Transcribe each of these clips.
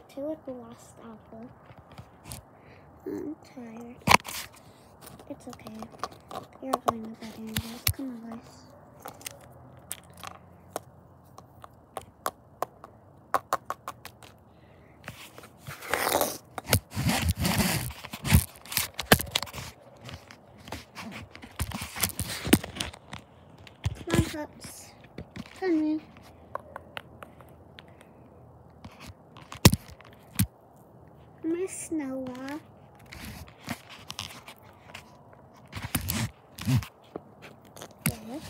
2 with the last apple. I'm tired. It's okay. You're going to bed anyways. Come on, guys. Come on, pups. Come in. Miss Noah. Yes.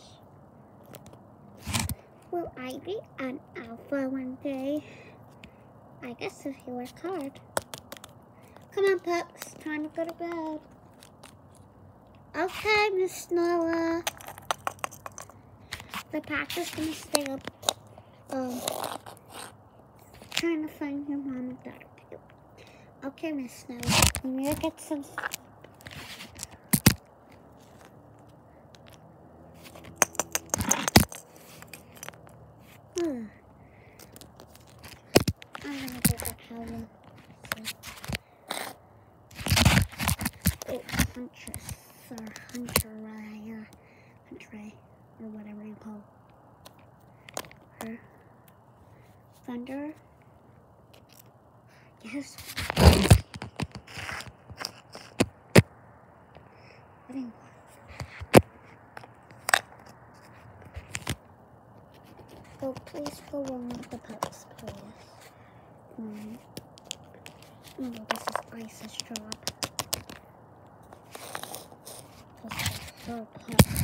Will I be an alpha one day? I guess if you work hard. Come on, pups. Time to go to bed. Okay, Miss Noah. The pack is gonna stay up. Trying to find your mom and dad. Okay, Miss Noah. You need to get some. I'm gonna get the towel. Oh, Huntress or Hunter, or whatever you call her. Thunder. Yes. Go, please go warm up the pups, please. Oh, this is Ice's job. Her pup.